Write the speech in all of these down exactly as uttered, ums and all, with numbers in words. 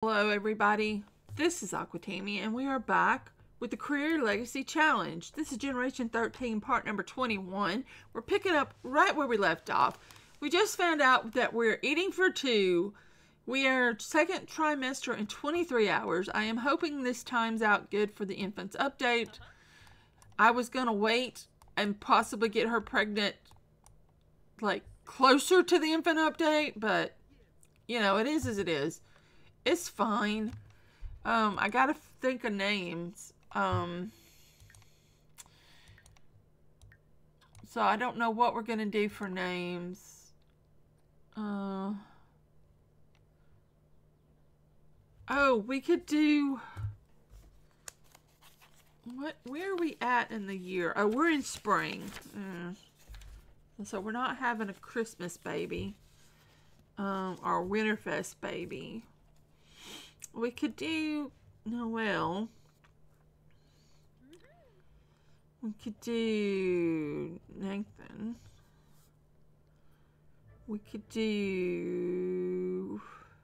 Hello everybody, this is Aquatammy and we are back with the Career Legacy Challenge. This is Generation thirteen, part number twenty-one. We're picking up right where we left off. We just found out that we're eating for two. We are second trimester in twenty-three hours. I am hoping this times out good for the infant's update. I was going to wait and possibly get her pregnant like closer to the infant update, but you know, it is as it is. It's fine. Um, I gotta think of names. Um, so I don't know what we're gonna do for names. Uh, oh, we could do... What? Where are we at in the year? Oh, we're in spring. Mm. So we're not having a Christmas baby. Um, or Winterfest baby. We could do Noel. We could do Nathan. We could do...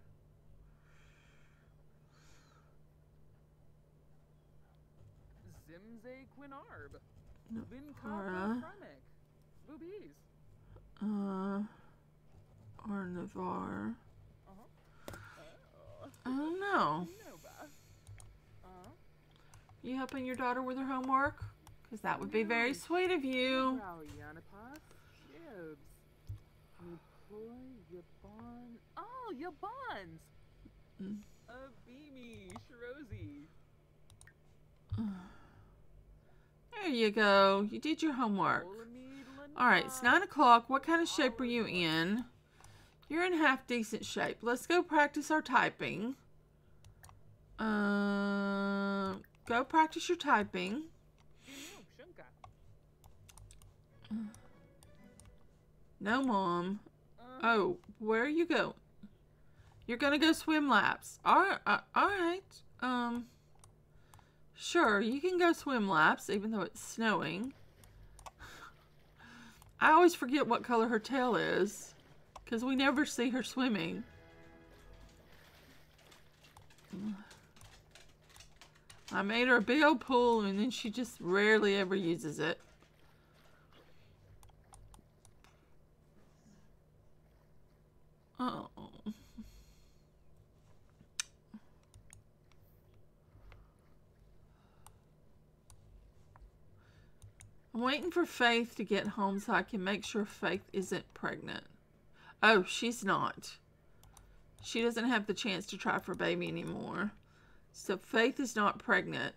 Zimze Quinarb. Navara. Boobies. Uh, or Navarre. I don't know. You helping your daughter with her homework? Because that would be very sweet of you. Oh, your bonds. Mm. Abimi, Shirozi. There you go. You did your homework. Alright, it's nine o'clock. What kind of shape are you in? You're in half decent shape. Let's go practice our typing. Uh, go practice your typing. No, Mom. Oh, where are you going? You're gonna go swim laps. Alright, uh, alright. Um, sure, you can go swim laps, even though it's snowing. I always forget what color her tail is. Because we never see her swimming. I made her a big old pool and then she just rarely ever uses it. Oh. I'm waiting for Faith to get home so I can make sure Faith isn't pregnant. Oh, she's not. She doesn't have the chance to try for baby anymore. So Faith is not pregnant.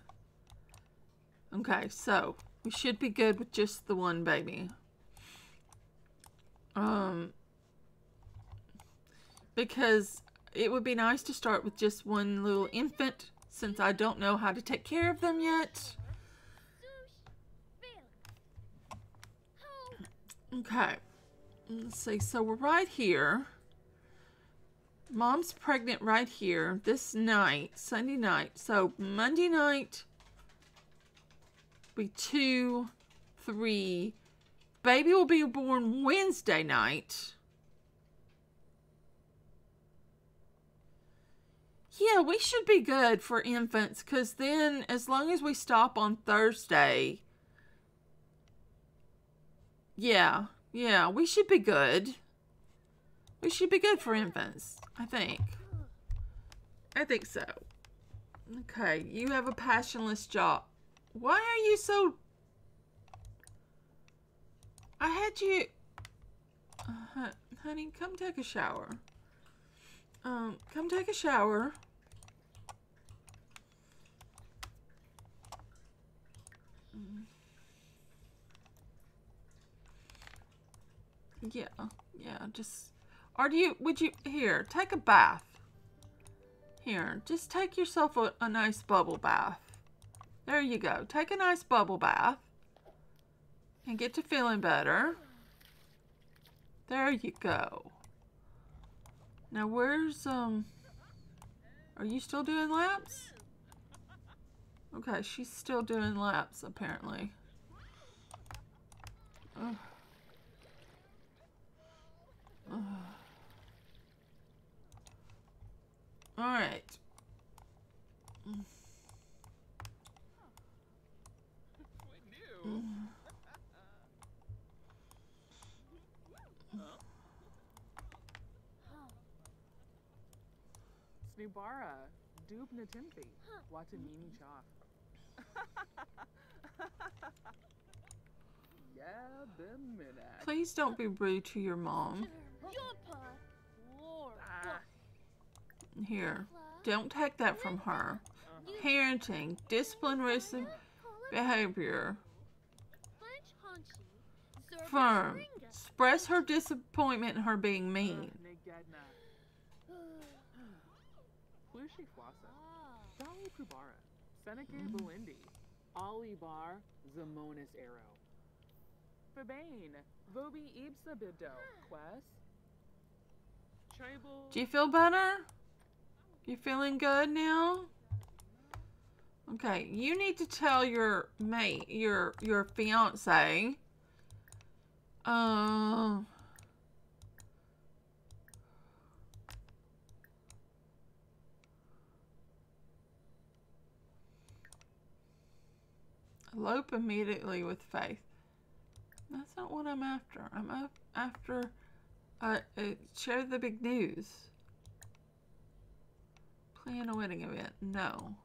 Okay, so we should be good with just the one baby. Um, because it would be nice to start with just one little infant since I don't know how to take care of them yet. Okay. Let's see, so we're right here. Mom's pregnant right here this night, Sunday night. So Monday night, be two, three. Baby will be born Wednesday night. Yeah, we should be good for infants because then as long as we stop on Thursday, yeah. Yeah, we should be good. We should be good for infants, I think. I think so. Okay, you have a passionless job. Why are you so... I had you... Uh, honey, come take a shower. Um, come take a shower. Yeah, yeah, just, or do you, would you, here, take a bath. Here, just take yourself a, a nice bubble bath. There you go. Take a nice bubble bath. And get to feeling better. There you go. Now where's, um, are you still doing laps? Okay, she's still doing laps, apparently. Ugh. Ugh. Alright. What new? Snubara, Dubna Timothy, Watanini Chop. Yeah, the minute. Please don't be rude to your mom. Ah, Here. Don't take that from her. Parenting, discipline, risk behavior. Firm. Express her disappointment in her being mean. Negadna. Plushi Flassa. Dali Pubara. Seneca Belindi. Ali Bar. Zamonis Arrow. Fabane. Vobi Ibsa Bibdo. Quest. Tribal. Do you feel better? You feeling good now? Okay, you need to tell your mate, your your fiance. Um. Elope immediately with Faith. That's not what I'm after. I'm up after uh, uh, share the big news. Plan a wedding event. No.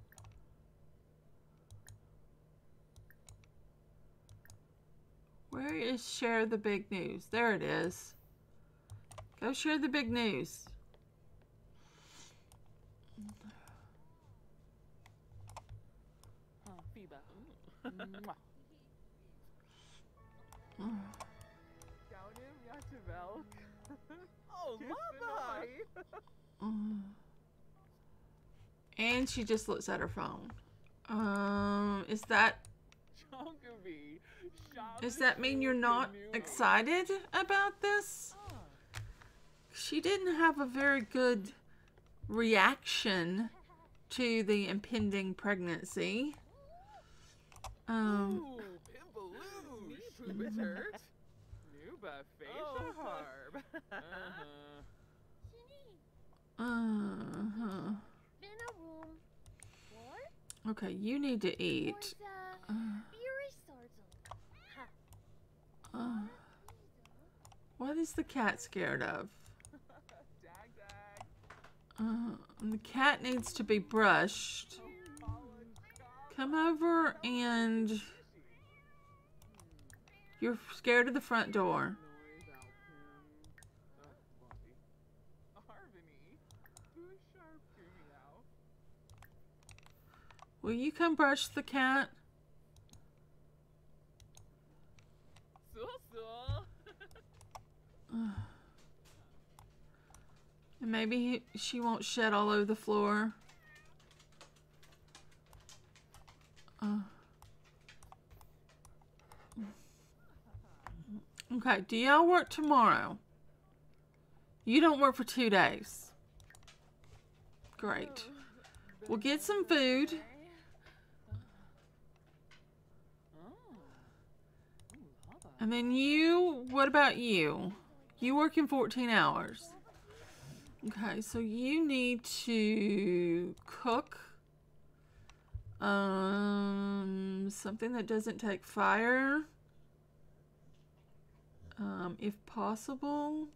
Where is share the big news? There it is. Go share the big news. Huh, Fiba. Mwah. Gaunim Yachavel. Oh, mama! And she just looks at her phone. Um, is that Chonkavi. does that mean you're not excited about this? She didn't have a very good reaction to the impending pregnancy. Um, Ooh, Pimbaloo. Me Poobitert. Nuba Facial Harb. Uh-huh. uh-huh. Okay, you need to eat. Uh, uh, what is the cat scared of? Dag dag. Uh, the cat needs to be brushed. Come over and you're scared of the front door. Noise out him. Uh, Lumpy. Harvini. Who's sharp me out? Will you come brush the cat? So so. And maybe he, she won't shed all over the floor. Uh. Okay, do y'all work tomorrow? You don't work for two days. Great. We'll get some food. And then you, what about you? You work in fourteen hours. Okay, so you need to cook um, something that doesn't take fire, um, if possible.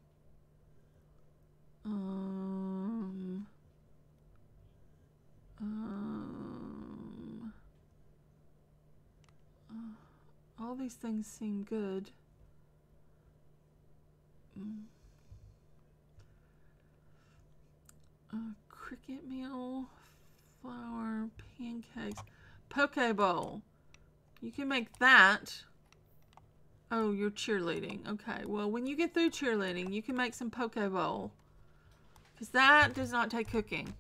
Um, um, uh, all these things seem good. Mm. Uh, cricket meal, flour, pancakes, poke bowl. You can make that. Oh, you're cheerleading. Okay, well, when you get through cheerleading, you can make some poke bowl. Because that does not take cooking.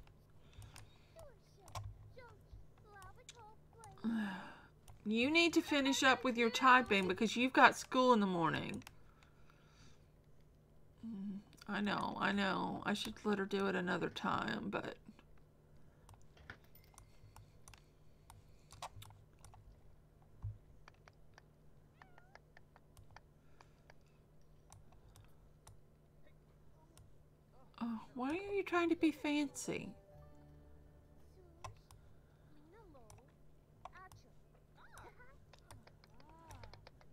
You need to finish up with your typing because you've got school in the morning. I know, I know. I should let her do it another time, but... Oh, why are you trying to be fancy?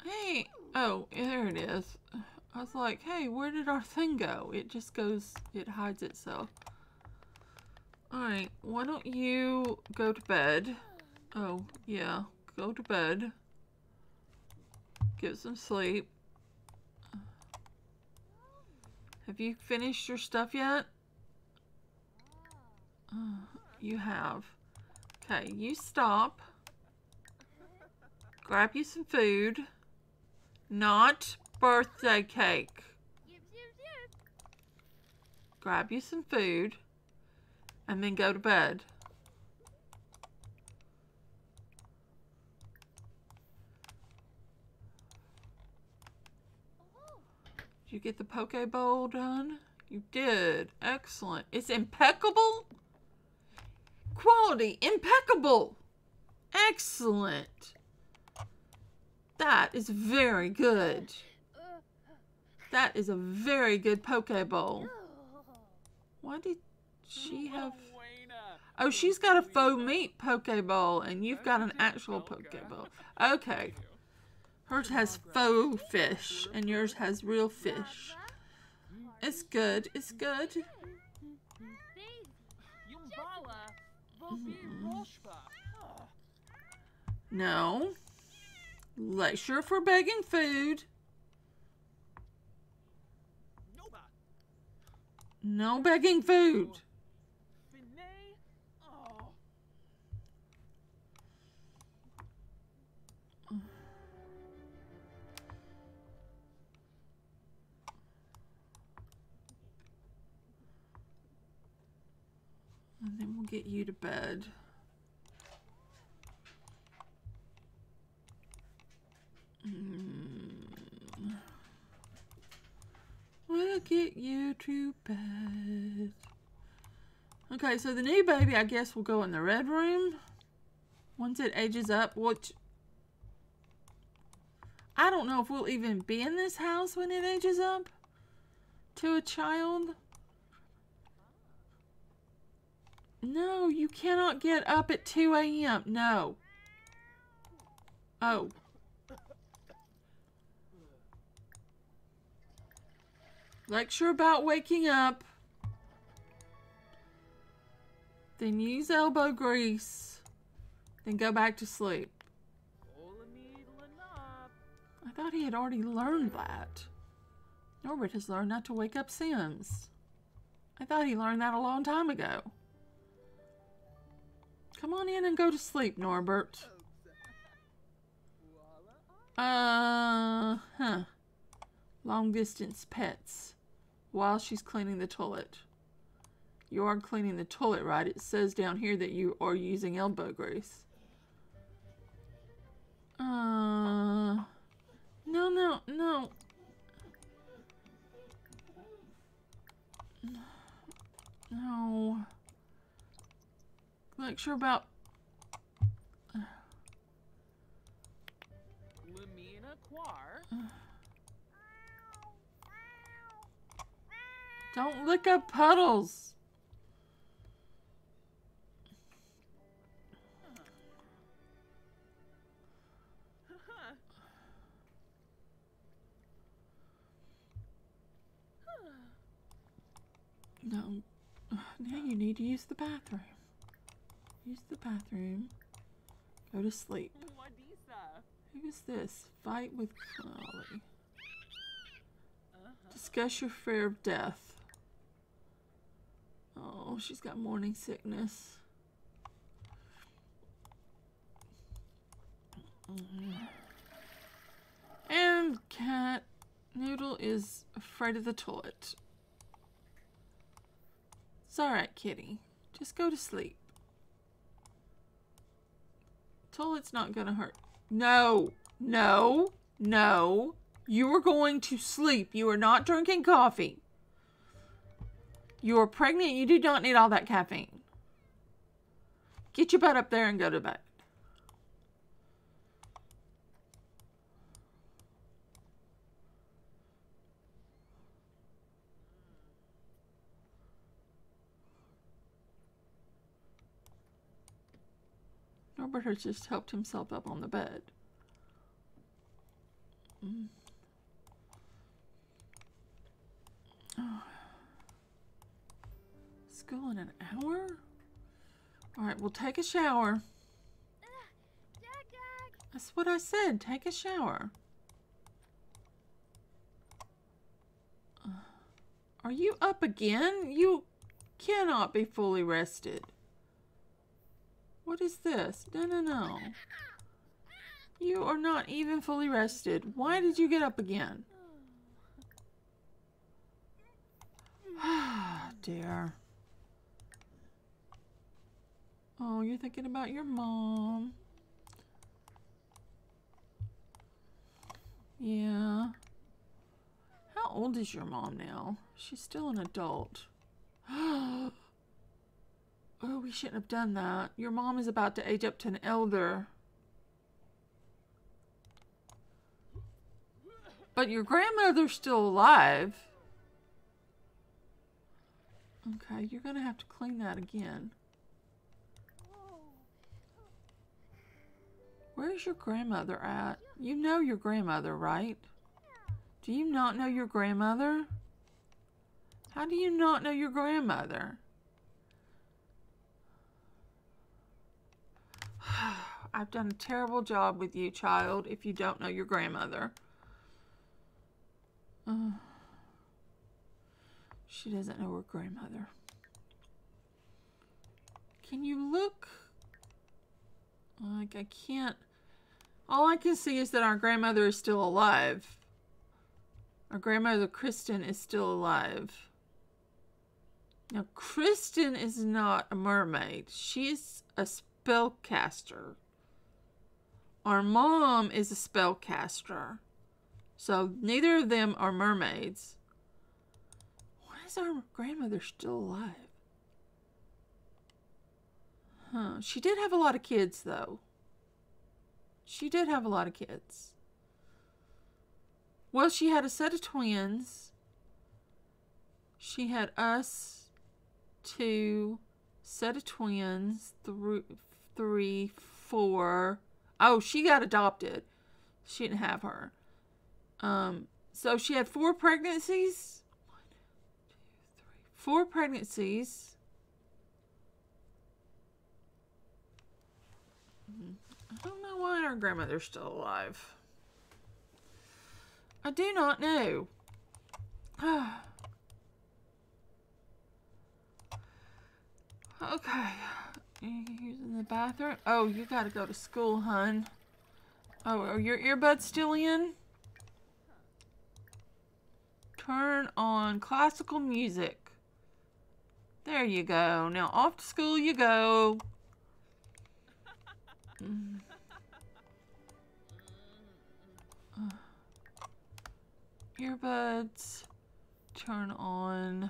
Hey, oh, there it is. I was like, hey, where did our thing go? It just goes, it hides itself. Alright, why don't you go to bed? Oh, yeah, go to bed. Get some sleep. Have you finished your stuff yet? Uh, you have. Okay, you stop. Grab you some food. Not birthday cake. Grab you some food. And then go to bed. Did you get the poke bowl done? You did. Excellent. It's impeccable. Quality. Impeccable. Excellent. That is very good. That is a very good poke bowl. Why did she have... Oh, she's got a faux meat poke bowl, and you've got an actual poke bowl. Okay. Hers has faux fish, and yours has real fish. It's good. It's good. Mm-hmm. No. Lecture for begging food. No begging food. And then we'll get you to bed. Mm. We'll get you to bed. Okay, so the new baby, I guess, will go in the red room. Once it ages up, which... I don't know if we'll even be in this house when it ages up to a child. No, you cannot get up at two A M No. Oh. Lecture about waking up. Then use elbow grease. Then go back to sleep. I thought he had already learned that. Norbert has learned not to wake up Sims. I thought he learned that a long time ago. Come on in and go to sleep, Norbert. Uh, huh. Long distance pets. While she's cleaning the toilet. You are cleaning the toilet, right? It says down here that you are using elbow grease. Uh, no, no, no. No. Lecture about... Don't lick up puddles. No. Now you need to use the bathroom. Use the bathroom. Go to sleep. Who is this? Fight with Molly. Discuss your fear of death. Oh, she's got morning sickness. And cat Noodle is afraid of the toilet. It's alright, kitty. Just go to sleep. Toilet's not gonna hurt. No, no, no. You are going to sleep. You are not drinking coffee. You are pregnant. You do not need all that caffeine. Get your butt up there and go to bed. Norbert has just helped himself up on the bed. Mm. Oh. School in an hour? Alright, we'll take a shower. That's what I said. Take a shower. Uh, are you up again? You cannot be fully rested. What is this? No, no, no. You are not even fully rested. Why did you get up again? Ah, dear. Oh, you're thinking about your mom. Yeah. How old is your mom now? She's still an adult. Oh, we shouldn't have done that. Your mom is about to age up to an elder. But your grandmother's still alive. Okay, you're gonna have to clean that again. Where's your grandmother at? You know your grandmother, right? Do you not know your grandmother? How do you not know your grandmother? I've done a terrible job with you, child, if you don't know your grandmother. Uh, she doesn't know her grandmother. Can you look? Like, I can't. All I can see is that our grandmother is still alive. Our grandmother, Kristen, is still alive. Now, Kristen is not a mermaid. She's a spellcaster. Our mom is a spellcaster. So, neither of them are mermaids. Why is our grandmother still alive? Huh. She did have a lot of kids, though. She did have a lot of kids. Well, she had a set of twins. She had us, two, set of twins, three, three, four. Oh, she got adopted. She didn't have her. Um, so she had four pregnancies. One, two, three, four pregnancies. I don't know why our grandmother's still alive. I do not know. Okay. You using the bathroom? Oh, you gotta go to school, hun. Oh, are your earbuds still in? Turn on classical music. There you go. Now off to school you go. Mm. Uh, earbuds. Turn on.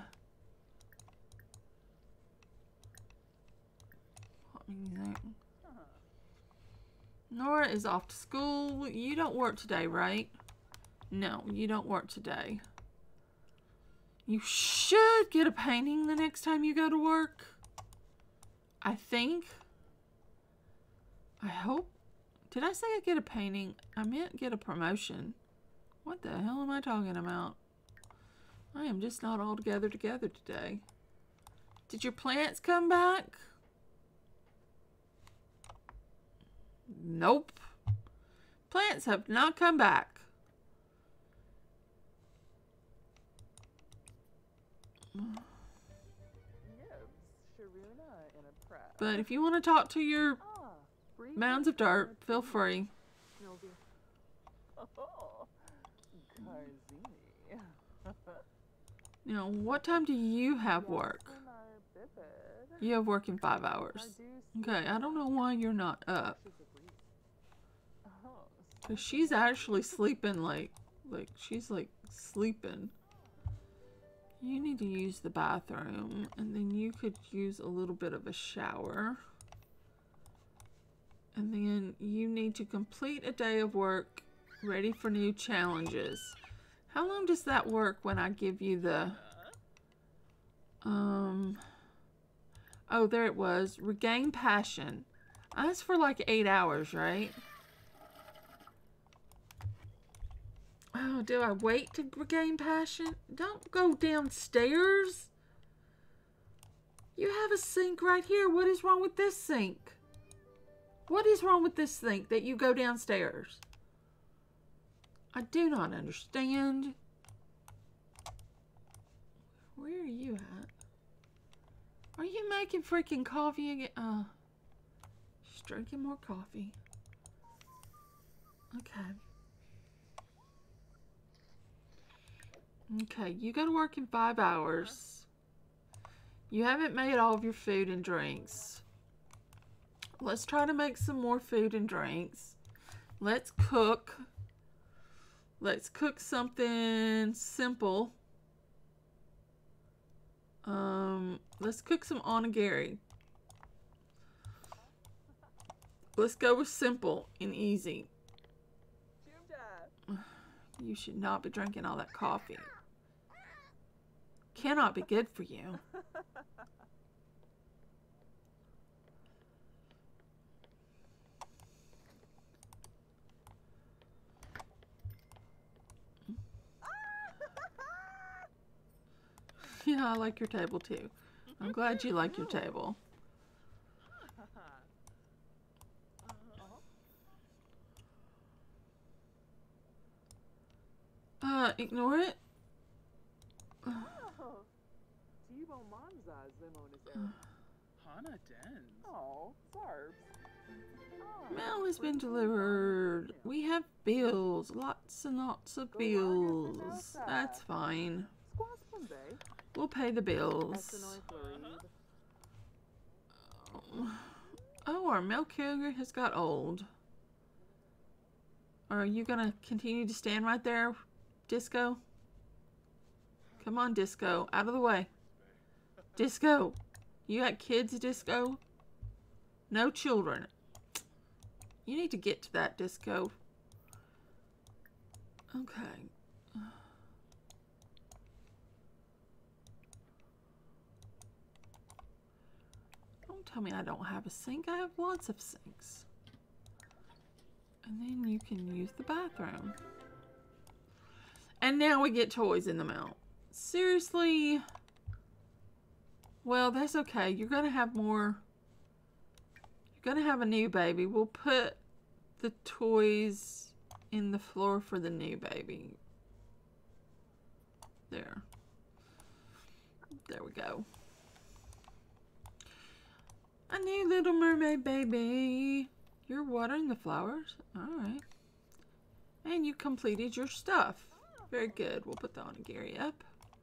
What music? Nora is off to school. You don't work today, right? No, you don't work today. You should get a painting the next time you go to work. I think. I hope. Did I say I get a painting? I meant get a promotion. What the hell am I talking about? I am just not all together together today. Did your plants come back? Nope. Plants have not come back. But if you want to talk to your mounds of dirt, feel free. Now, what time do you have work? You have work in five hours. Okay, I don't know why you're not up. Because she's actually sleeping like, like, she's like sleeping. You need to use the bathroom, and then you could use a little bit of a shower. And then you need to complete a day of work, ready for new challenges. How long does that work when I give you the... Um... Oh, there it was. Regain passion. That's for like eight hours, right? Oh, do I wait to regain passion? Don't go downstairs. You have a sink right here. What is wrong with this sink? What is wrong with this sink that you go downstairs? I do not understand. Where are you at? Are you making freaking coffee again? Uh, she's drinking more coffee. Okay. Okay, you go to work in five hours. You haven't made all of your food and drinks. Let's try to make some more food and drinks. Let's cook. Let's cook something simple. Um, let's cook some onigiri. Let's go with simple and easy. You should not be drinking all that coffee. Cannot be good for you. Yeah, I like your table too. I'm glad you like your table. Uh, ignore it. Oh, Mail has been delivered. We have bills. Lots and lots of bills. That's fine. We'll pay the bills. Oh, our milk carrier has got old. Are you gonna continue to stand right there, Disco? Come on, Disco. Out of the way. Disco. You got kids, Disco? No children. You need to get to that, Disco. Okay. Don't tell me I don't have a sink. I have lots of sinks. And then you can use the bathroom. And now we get toys in the mail. Seriously? Well, that's okay. You're going to have more. You're going to have a new baby. We'll put the toys in the floor for the new baby. There. There we go. A new Little Mermaid baby. You're watering the flowers? Alright. And you completed your stuff. Very good. We'll put the onigiri up.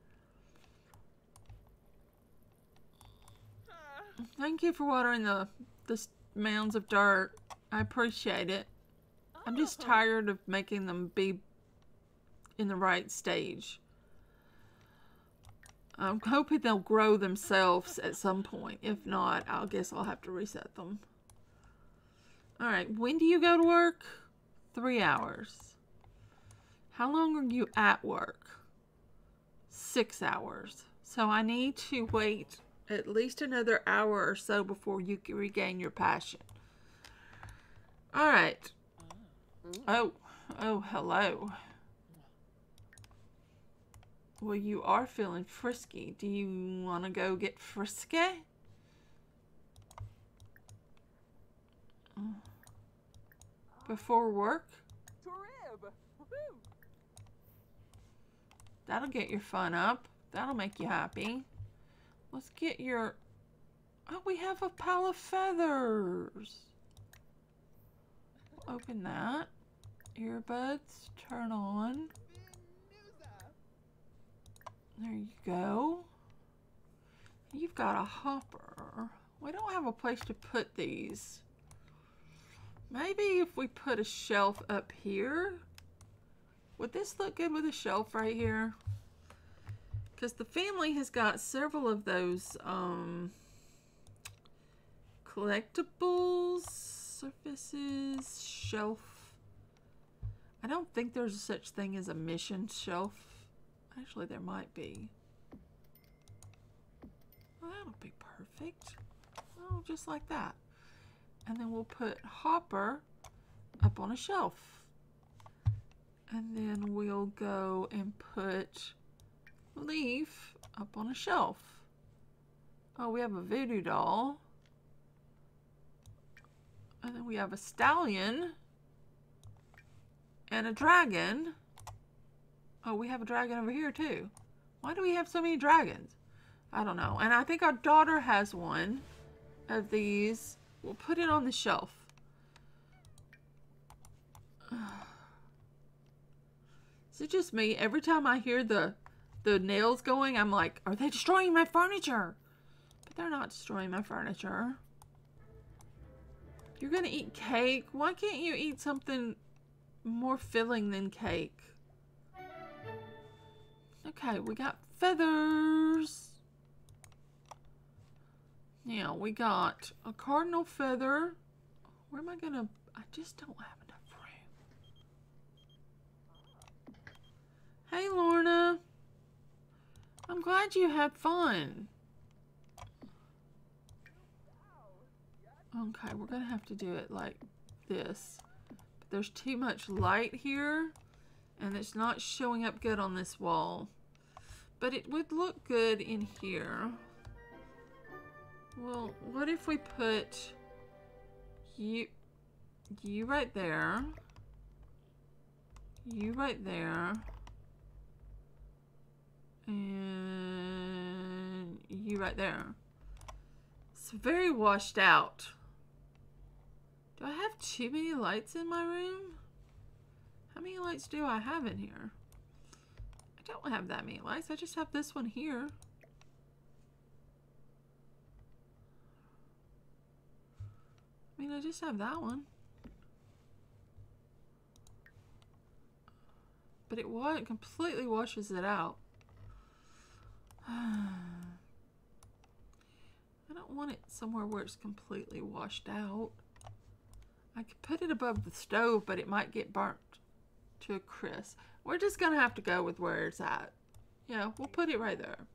Thank you for watering the, the mounds of dirt. I appreciate it. I'm just tired of making them be in the right stage. I'm hoping they'll grow themselves at some point. If not, I guess I'll have to reset them. Alright, when do you go to work? Three hours. How long are you at work? Six hours. So I need to wait at least another hour or so before you can regain your passion. Alright. Oh, oh, hello. Well, you are feeling frisky. Do you want to go get frisky? Before work? That'll get your fun up. That'll make you happy. Let's get your... Oh, we have a pile of feathers. Open that. Earbuds, turn on. There you go. You've got a hopper. We don't have a place to put these. Maybe if we put a shelf up here. Would this look good with a shelf right here? Because the family has got several of those um, collectibles, surfaces, shelf. I don't think there's such thing as a mission shelf. Actually, there might be. Well, that'll be perfect. Oh, just like that. And then we'll put Hopper up on a shelf. And then we'll go and put Leaf up on a shelf. Oh, we have a voodoo doll. And then we have a stallion. And a dragon. Oh, we have a dragon over here too. Why do we have so many dragons? I don't know. And I think our daughter has one of these. We'll put it on the shelf. Is it just me? Every time I hear the the nails going, I'm like, are they destroying my furniture? But they're not destroying my furniture. You're gonna eat cake? Why can't you eat something more filling than cake? Okay, we got feathers. Now, we got a cardinal feather. Where am I gonna... I just don't have enough room. Hey, Lorna. I'm glad you had fun. Okay, we're gonna have to do it like this. But there's too much light here, and it's not showing up good on this wall. But it would look good in here. Well, what if we put you, you right there, you right there, and you right there. It's very washed out. Do I have too many lights in my room? How many lights do I have in here? I don't have that many lights. I just have this one here. I mean, I just have that one. But it wa- it completely washes it out. I don't want it somewhere where it's completely washed out. I could put it above the stove, but it might get burnt to a crisp. We're just gonna have to go with where it's at. Yeah, we'll put it right there.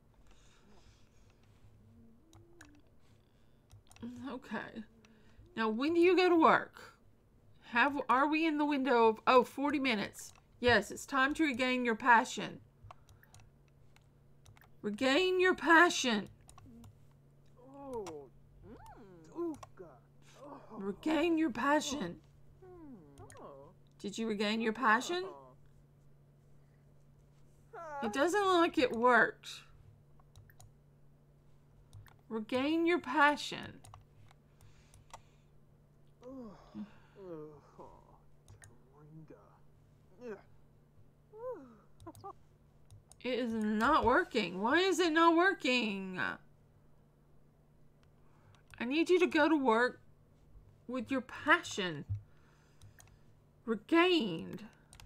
Okay. Now, when do you go to work? Have are we in the window of... Oh, forty minutes. Yes, it's time to regain your passion. Regain your passion. Oh. Mm. Regain your passion. Oh. Did you regain your passion? It doesn't look like it worked. Regain your passion. It is not working. Why is it not working? I need you to go to work with your passion regained.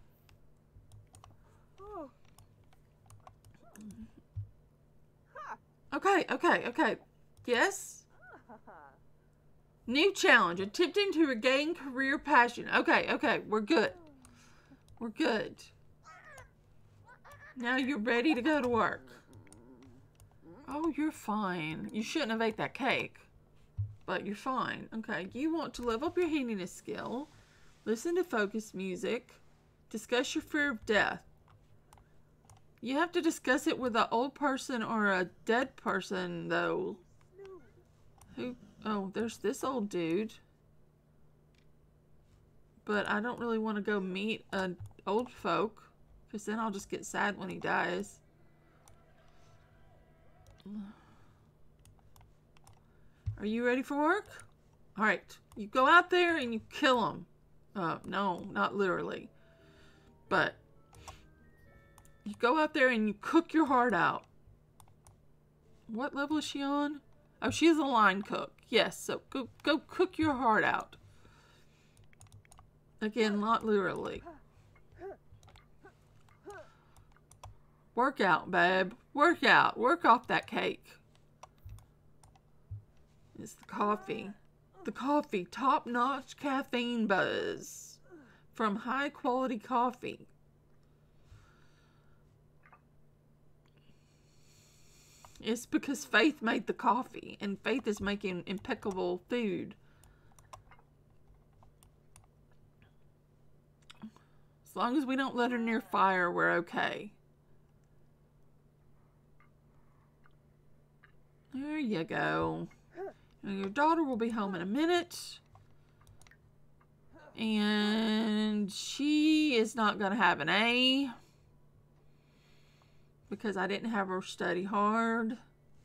Okay, okay, okay. Yes? New challenge. Attempting to regain career passion. Okay, okay. We're good. We're good. Now you're ready to go to work. Oh, you're fine. You shouldn't have ate that cake. But you're fine. Okay, you want to level up your handiness skill. Listen to focus music. Discuss your fear of death. You have to discuss it with an old person or a dead person, though. Who? Oh, there's this old dude. But I don't really want to go meet an old folk. Because then I'll just get sad when he dies. Are you ready for work? Alright. You go out there and you kill him. Uh, no, not literally. But you go out there and you cook your heart out. What level is she on? Oh, she's a line cook. Yes, so go, go cook your heart out. Again, not literally. Work out, babe. Work out. Work off that cake. It's the coffee. The coffee. Top-notch caffeine buzz. From high-quality coffee. It's because Faith made the coffee. And Faith is making impeccable food. As long as we don't let her near fire, we're okay. There you go. Now your daughter will be home in a minute. And she is not going to have an A. Because I didn't have her study hard.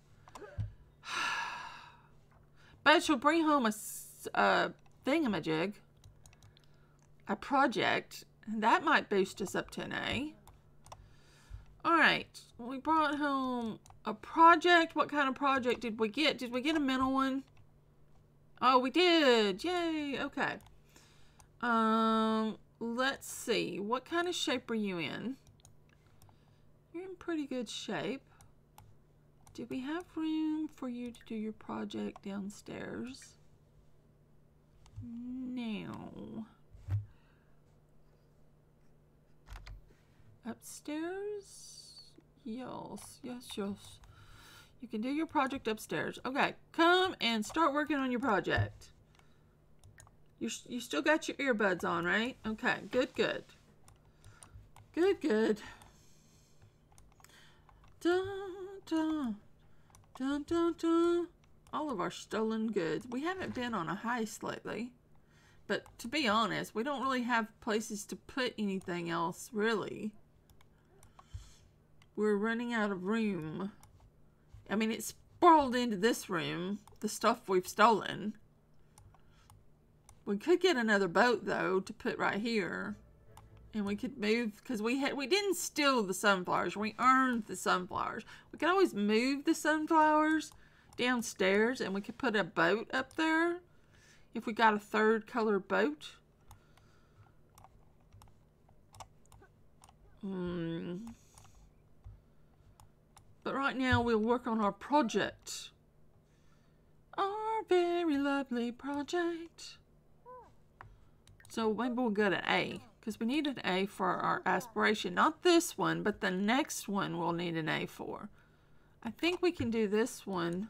But she'll bring home a, a thingamajig. A project. And that might boost us up to an A. Alright. We brought home a project. What kind of project did we get? Did we get a mental one? Oh, we did. Yay. Okay. Um, let's see. What kind of shape are you in? You're in pretty good shape. Do we have room for you to do your project downstairs? No. Upstairs? Yes, yes, yes. You can do your project upstairs. Okay, come and start working on your project. You, you still got your earbuds on, right? Okay, good, good. Good, good. Dun, dun, dun, dun, dun. All of our stolen goods. We haven't been on a heist lately. But to be honest, we don't really have places to put anything else, really. We're running out of room. I mean, it's sprawled into this room, the stuff we've stolen. We could get another boat, though, to put right here. And we could move, because we had we didn't steal the sunflowers. We earned the sunflowers. We could always move the sunflowers downstairs, and we could put a boat up there if we got a third color boat. Hmm. But right now, we'll work on our project. Our very lovely project. So maybe we'll get an A. Because we need an A for our aspiration. Not this one, but the next one we'll need an A for. I think we can do this one.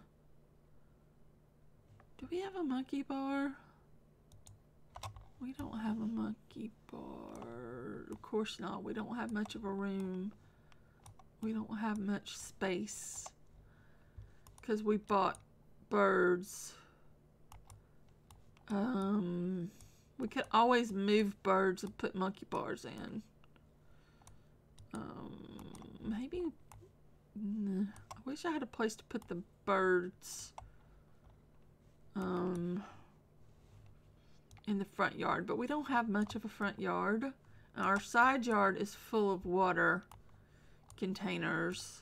Do we have a monkey bar? We don't have a monkey bar. Of course not. We don't have much of a room. We don't have much space. Because we bought birds. Um... We could always move birds and put monkey bars in. Um, maybe... Nah, I wish I had a place to put the birds. Um, in the front yard. But we don't have much of a front yard. Our side yard is full of water containers.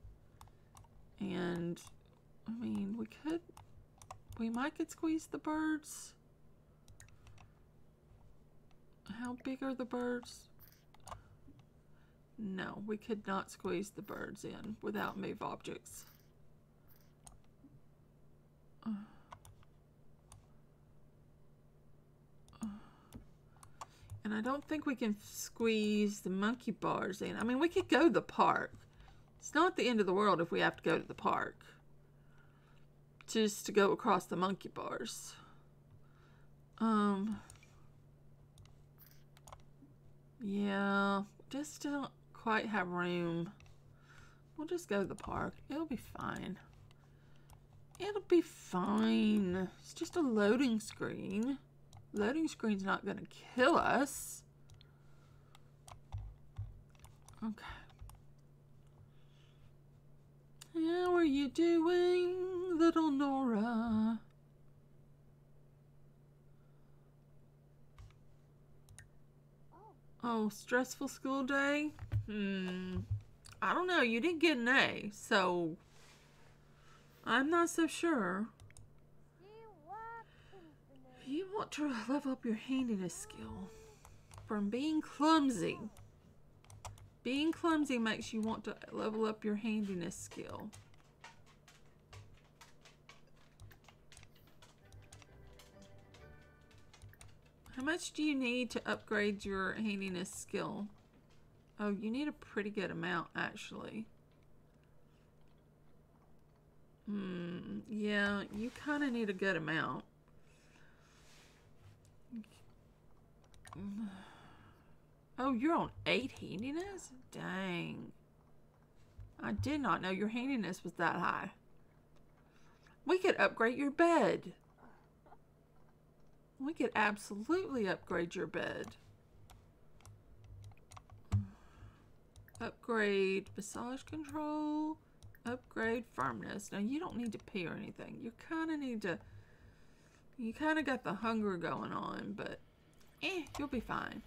And, I mean, we could... We might could squeeze the birds. How big are the birds? No, we could not squeeze the birds in without move objects. Uh, uh, and I don't think we can squeeze the monkey bars in. I mean, we could go to the park. It's not the end of the world if we have to go to the park. Just to go across the monkey bars. Um... Yeah, just don't quite have room. We'll just go to the park. It'll be fine. It'll be fine. It's just a loading screen. Loading screen's not gonna kill us. Okay. How are you doing, little Nora? Oh, stressful school day? Hmm. I don't know. You didn't get an A, so I'm not so sure. You want to level up your handiness skill from being clumsy. Being clumsy makes you want to level up your handiness skill. How much do you need to upgrade your handiness skill? Oh, you need a pretty good amount, actually. Hmm, yeah, you kind of need a good amount. Oh, you're on eight handiness? Dang. I did not know your handiness was that high. We could upgrade your bed. We could absolutely upgrade your bed. Upgrade massage control. Upgrade firmness. Now, you don't need to pee or anything. You kind of need to... You kind of got the hunger going on, but... Eh, you'll be fine.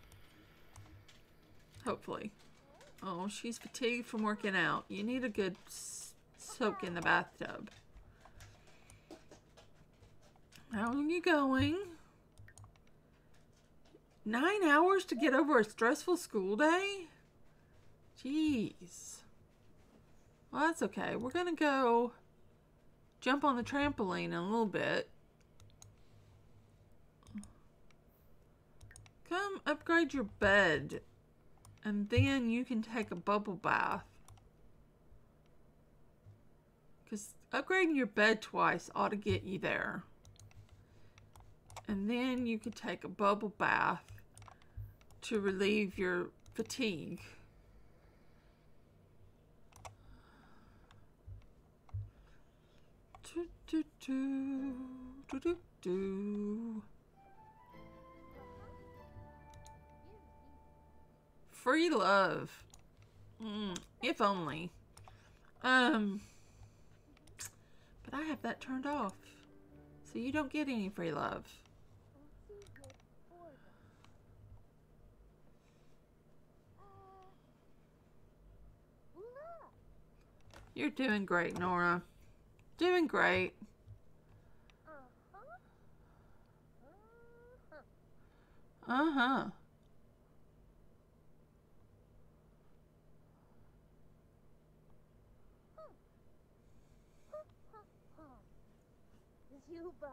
Hopefully. Oh, she's fatigued from working out. You need a good soak in the bathtub. How are you going? Nine hours to get over a stressful school day? Jeez. Well, that's okay. We're going to go jump on the trampoline in a little bit. Come upgrade your bed. And then you can take a bubble bath. Because upgrading your bed twice ought to get you there. And then you could take a bubble bath to relieve your fatigue. Do, do, do, do, do, do. Free love. Mm, if only. Um, but I have that turned off. So you don't get any free love. You're doing great, Nora. Doing great. Uh-huh. Zuba.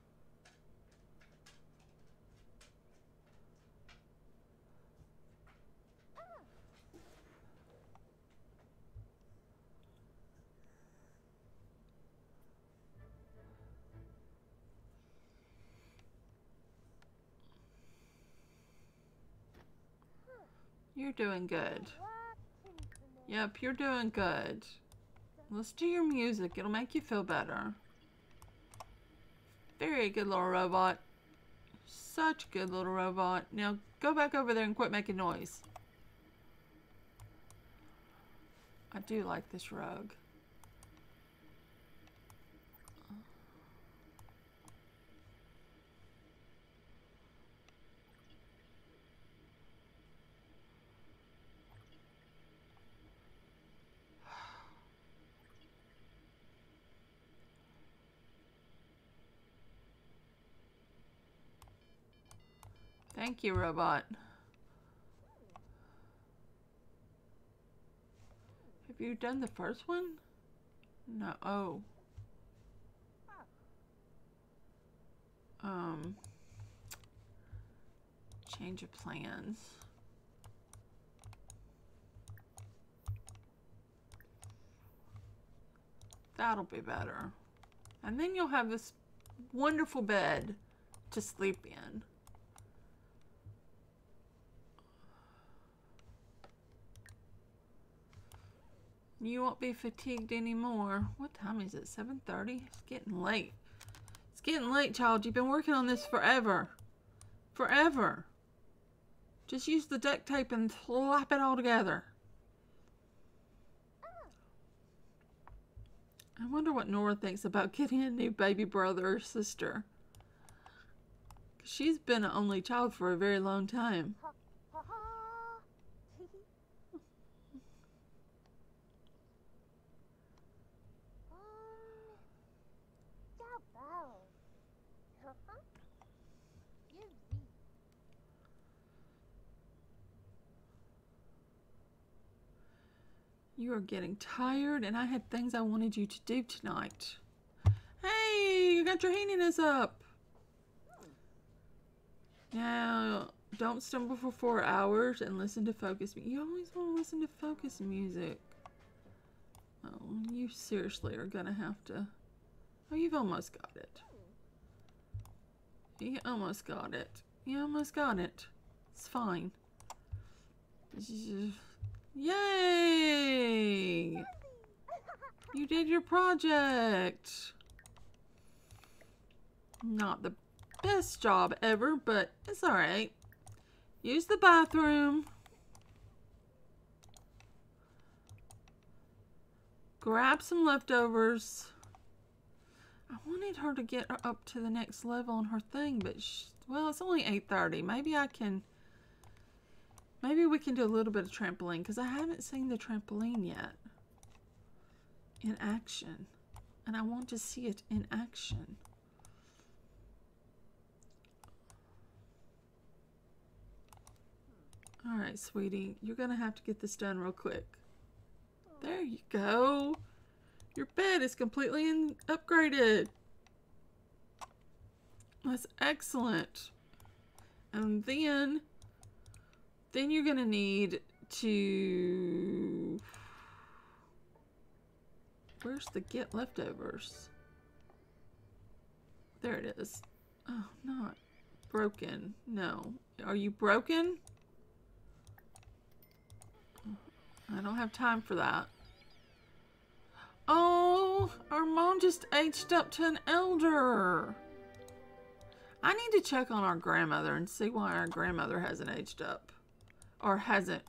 You're doing good. Yep, you're doing good. Let's do your music. It'll make you feel better. Very good little robot. Such a good little robot. Now go back over there and quit making noise. I do like this rug. Thank you, robot. Have you done the first one? No. Oh. Um. Change of plans. That'll be better. And then you'll have this wonderful bed to sleep in. You won't be fatigued anymore. What time is it? seven thirty? It's getting late. It's getting late, child. You've been working on this forever. Forever. Just use the duct tape and slap it all together. I wonder what Nora thinks about getting a new baby brother or sister. She's been an only child for a very long time. You are getting tired, and I had things I wanted you to do tonight. Hey, you got your handiness up. Now, don't stumble for four hours and listen to focus music. You always want to listen to focus music. Oh, you seriously are gonna have to. Oh, you've almost got it. You almost got it. You almost got it. It's fine. Yay! You did your project. Not the best job ever, but it's alright. Use the bathroom. Grab some leftovers. I wanted her to get up to the next level on her thing, but she, well, it's only eight thirty. Maybe I can, maybe we can do a little bit of trampoline, because I haven't seen the trampoline yet in action. And I want to see it in action. All right, sweetie, you're going to have to get this done real quick. There you go. Your bed is completely in upgraded. That's excellent. And then, then you're going to need to... Where's the get leftovers? There it is. Oh, not broken. No. Are you broken? I don't have time for that. Oh, our mom just aged up to an elder. I need to check on our grandmother and see why our grandmother hasn't aged up. Or hasn't.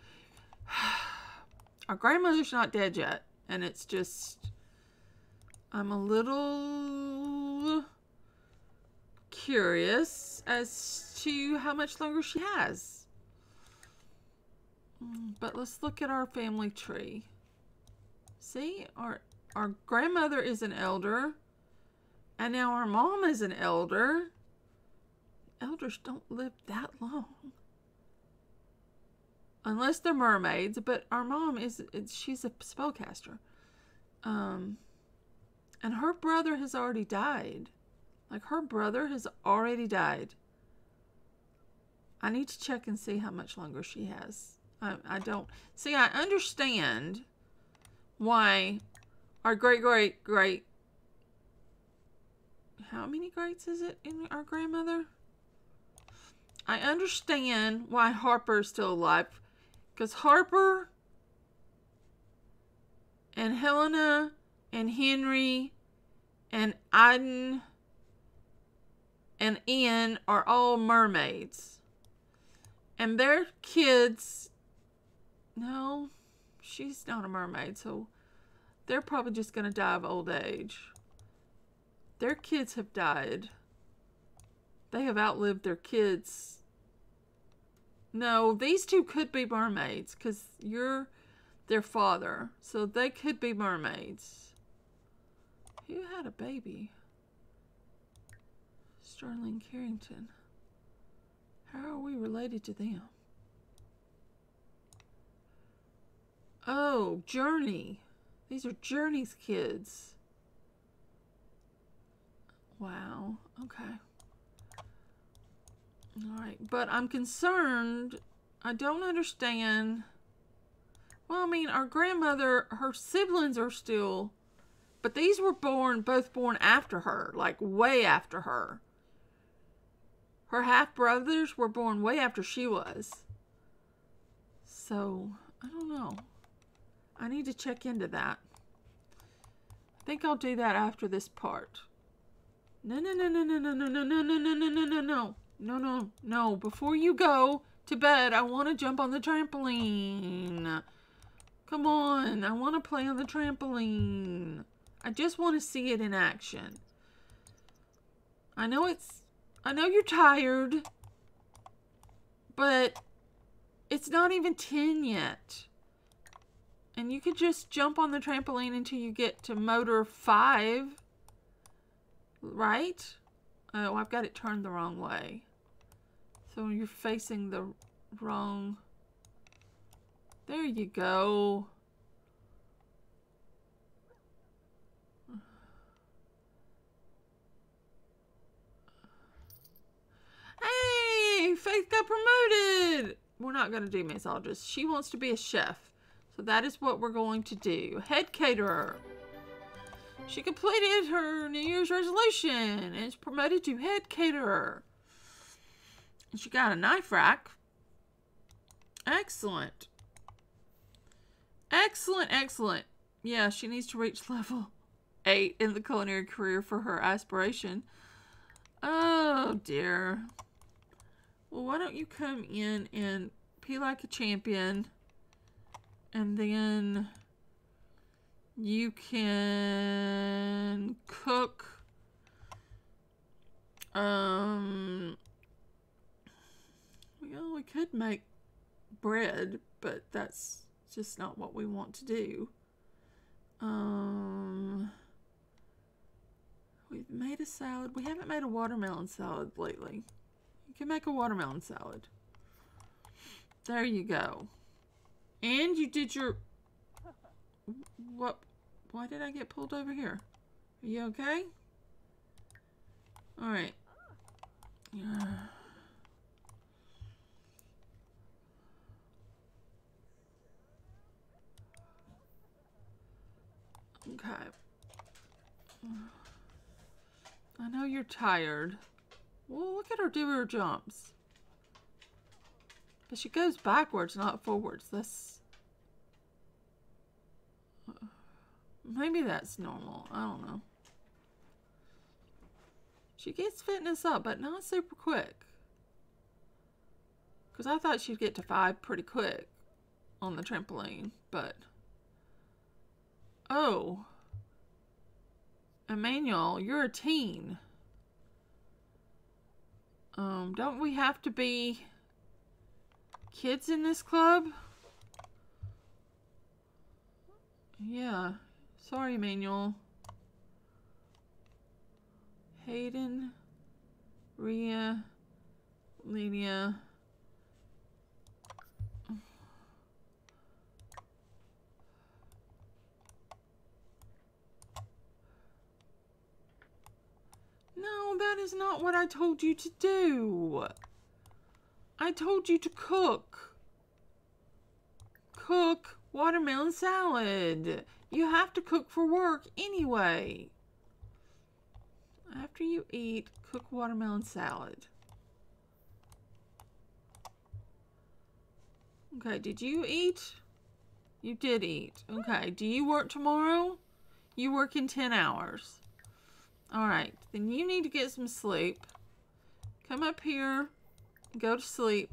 Our grandmother's not dead yet. And it's just, I'm a little curious as to how much longer she has. But let's look at our family tree. See, our, our grandmother is an elder. And now our mom is an elder. Elders don't live that long. Unless they're mermaids, but our mom is, she's a spellcaster. Um, and her brother has already died. Like, her brother has already died. I need to check and see how much longer she has. I, I don't... See, I understand why our great-great-great... How many greats is it in our grandmother? I understand why Harper is still alive. Because Harper and Helena and Henry and Aiden and Ian are all mermaids. And their kids... No, she's not a mermaid, so they're probably just going to die of old age. Their kids have died. They have outlived their kids. No, these two could be mermaids because you're their father. So they could be mermaids. Who had a baby? Sterling Carrington. How are we related to them? Oh, Journey. These are Journey's kids. Wow. Okay. Alright, but I'm concerned. I don't understand. Well, I mean, our grandmother, her siblings are still... But these were born, both born after her. Like, way after her. Her half-brothers were born way after she was. So, I don't know. I need to check into that. I think I'll do that after this part. No, no, no, no, no, no, no, no, no, no, no, no, no, no, no. No, no, no. Before you go to bed, I want to jump on the trampoline. Come on. I want to play on the trampoline. I just want to see it in action. I know it's... I know you're tired. But it's not even ten yet. And you could just jump on the trampoline until you get to motor five. Right? Oh, I've got it turned the wrong way. So you're facing the wrong... There you go. Hey! Faith got promoted! We're not going to do mixologist. She wants to be a chef. So that is what we're going to do. Head caterer. She completed her New Year's resolution and is promoted to head caterer. And she got a knife rack. Excellent. Excellent, excellent. Yeah, she needs to reach level eight in the culinary career for her aspiration. Oh, dear. Well, why don't you come in and be like a champion, and then you can cook um well, we could make bread, but that's just not what we want to do. Um we've made a salad. We haven't made a watermelon salad lately. You can make a watermelon salad. There you go. And you did your... What? Why did I get pulled over here? Are you okay? Alright. Okay. I know you're tired. Well, look at her do her jumps. But she goes backwards, not forwards. That's... Maybe that's normal. I don't know. She gets fitness up, but not super quick. Because I thought she'd get to five pretty quick on the trampoline, but... Oh. Emmanuel, you're a teen. Um, don't we have to be kids in this club? Yeah. Sorry, Emmanuel. Hayden, Rhea, Lydia. No, that is not what I told you to do. I told you to cook. Cook watermelon salad. You have to cook for work anyway. After you eat, cook watermelon salad. Okay, did you eat? You did eat. Okay, do you work tomorrow? You work in ten hours. Alright, then you need to get some sleep. Come up here. Go to sleep.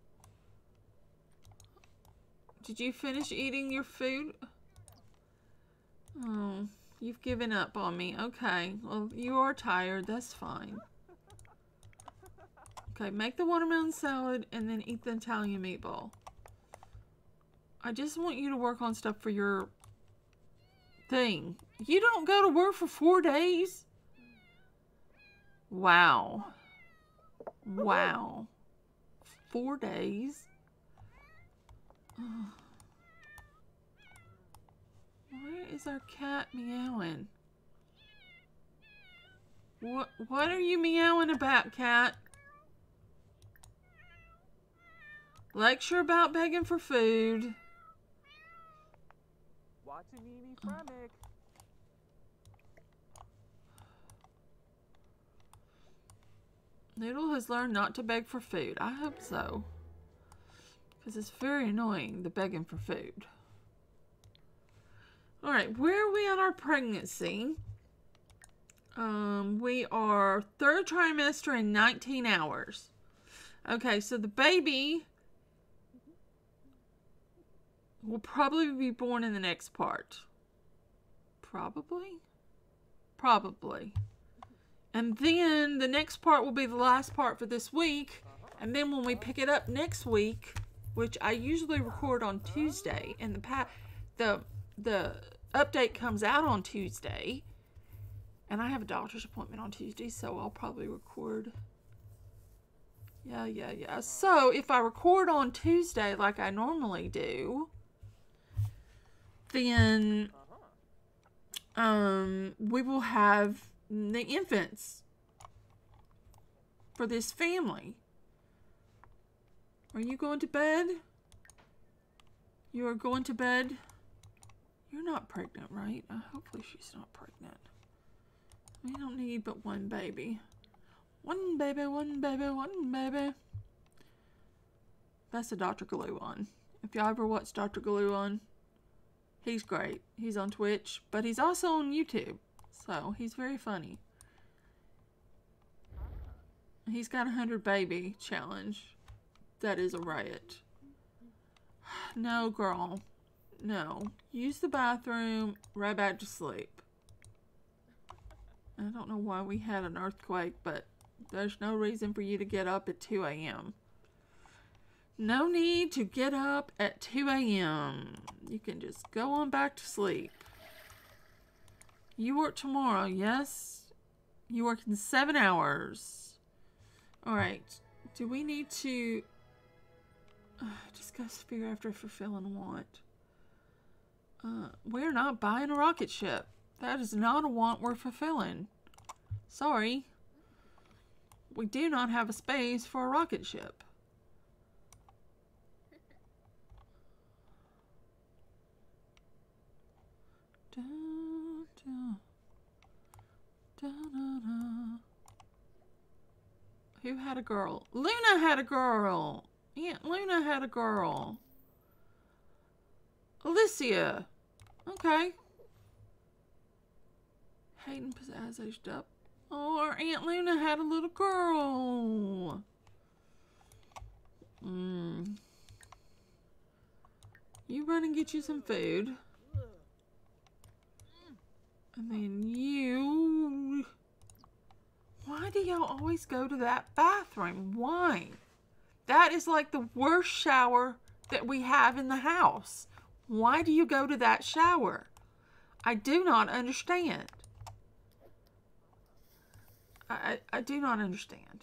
Did you finish eating your food? Oh, you've given up on me. Okay, well, you are tired. That's fine. Okay, make the watermelon salad and then eat the Italian meatball. I just want you to work on stuff for your thing. You don't go to work for four days? Wow. Wow. Four days? Where is our cat meowing? What, what are you meowing about, cat? Lecture about begging for food. Watching Mimi Fremick. Noodle has learned not to beg for food. I hope so. Because it's very annoying, the begging for food. Alright, where are we on our pregnancy? Um, we are third trimester and nineteen hours. Okay, so the baby will probably be born in the next part. Probably? Probably. And then the next part will be the last part for this week. And then when we pick it up next week, which I usually record on Tuesday, and the pa the the update comes out on Tuesday, and I have a doctor's appointment on Tuesday, so I'll probably record. Yeah, yeah, yeah. So if I record on Tuesday like I normally do, then um we will have the infants for this family. Are you going to bed? You are going to bed? You're not pregnant, right? Uh, hopefully she's not pregnant. We don't need but one baby. One baby, one baby, one baby. That's a Doctor Gluon. If y'all ever watch Doctor Gluon, he's great. He's on Twitch, but he's also on YouTube. So, he's very funny. He's got a hundred baby challenge. That is a riot. No, girl. No. Use the bathroom. Right back to sleep. I don't know why we had an earthquake, but there's no reason for you to get up at two A M No need to get up at two A M You can just go on back to sleep. You work tomorrow, yes? You work in seven hours. Alright. Do we need to... Uh, discuss fear after fulfilling want. Uh, we're not buying a rocket ship. That is not a want we're fulfilling. Sorry. We do not have a space for a rocket ship. Da, da, da, da, da. Who had a girl? Luna had a girl! Aunt Luna had a girl. Alicia. Okay. Hayden pizzazz up. Oh, our Aunt Luna had a little girl. Mm. You run and get you some food. And then you... Why do y'all always go to that bathroom? Why? That is like the worst shower that we have in the house. Why do you go to that shower? I do not understand. I, I, I do not understand.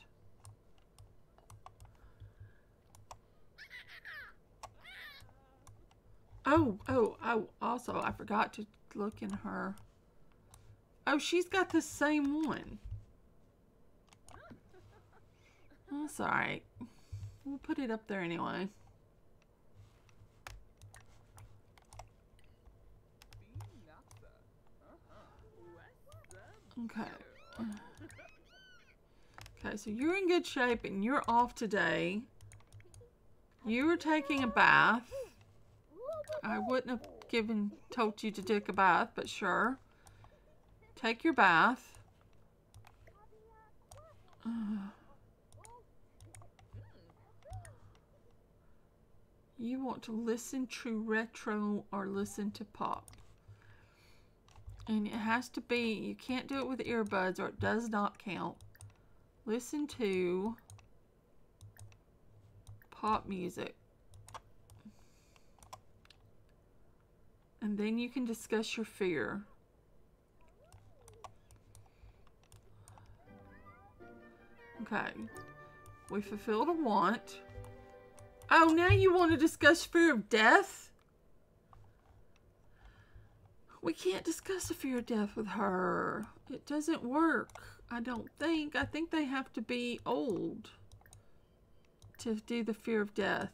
Oh, oh, oh, also, I forgot to look in her. Oh, she's got the same one. That's alright. We'll put it up there anyway. Okay. Okay, so you're in good shape and you're off today. You were taking a bath. I wouldn't have given told you to take a bath, but sure. Take your bath. Uh, you want to listen to retro or listen to pop. And it has to be, you can't do it with earbuds or it does not count. Listen to pop music. And then you can discuss your fear. Okay. We fulfilled a want. Oh, now you want to discuss fear of death? We can't discuss the fear of death with her. It doesn't work. I don't think. I think they have to be old to do the fear of death.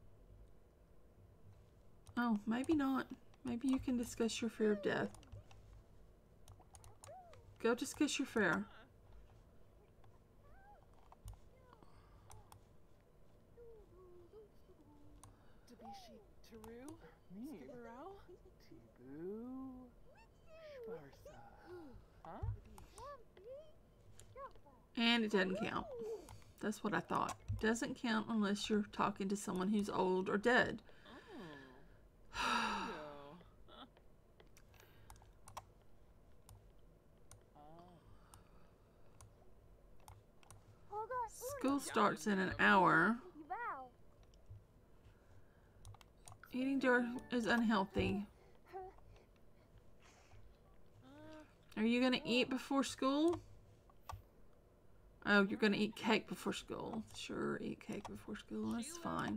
Oh, maybe not. Maybe you can discuss your fear of death. Go discuss your fear. And it doesn't count. That's what I thought. It doesn't count unless you're talking to someone who's old or dead. School starts in an hour. Eating dirt is unhealthy. Are you gonna eat before school? Oh, you're gonna eat cake before school. Sure, eat cake before school. That's fine.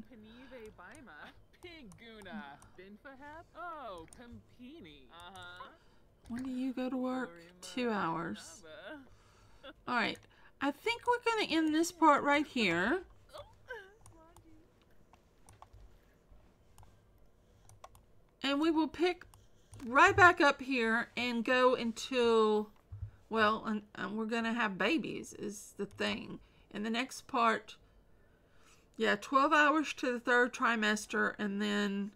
When do you go to work? Two hours. Alright. I think we're gonna end this part right here. And we will pick right back up here and go until... Well, and, and we're going to have babies is the thing. In the next part, Yeah, twelve hours to the third trimester, and then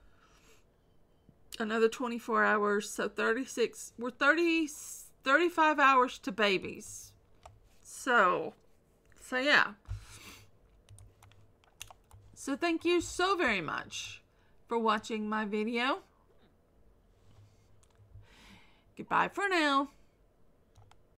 another twenty-four hours. So thirty-six, we're thirty, thirty-five hours to babies. So, so yeah. So thank you so very much for watching my video. Goodbye for now.